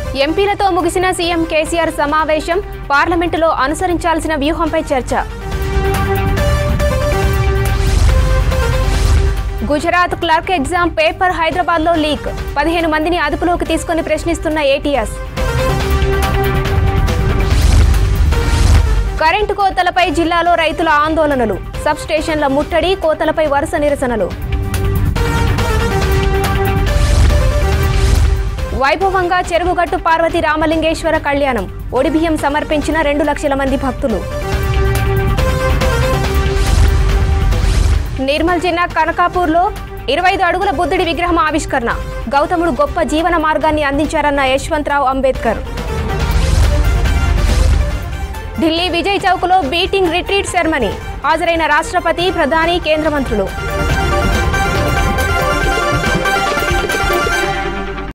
ఎంపీలతో ముగిసిన సీఎం కేసీఆర్ సమావేశం, పార్లమెంటులో అనుసరించాల్సిన వ్యూహంపై చర్చ. గుజరాత్ క్లర్క్ ఎగ్జామ్ పేపర్ హైదరాబాద్లో లీక్, 15 మందిని అదుపులోకి తీసుకుని ప్రశ్నిస్తున్న ఏటీఎస్. కరెంటు కోతలపై జిల్లాలో రైతుల ఆందోళనలు, సబ్ స్టేషన్ల ముట్టడి, కోతలపై వరుస నిరసనలు. వైభవంగా చెరువుగట్టు పార్వతి రామలింగేశ్వర కళ్యాణం, ఒడిబియ్యం సమర్పించిన 2 లక్షల మంది భక్తులు. నిర్మల్ జిల్లా కనకాపూర్లో 25 అడుగుల బుద్ధుడి విగ్రహం ఆవిష్కరణ, గౌతముడు గొప్ప జీవన మార్గాన్ని అందించారన్న యశ్వంతరావు అంబేద్కర్. ఢిల్లీ విజయ్ చౌక్లో బీటింగ్ రిట్రీట్ సెరమనీ, హాజరైన రాష్ట్రపతి, ప్రధాని, కేంద్ర మంత్రులు.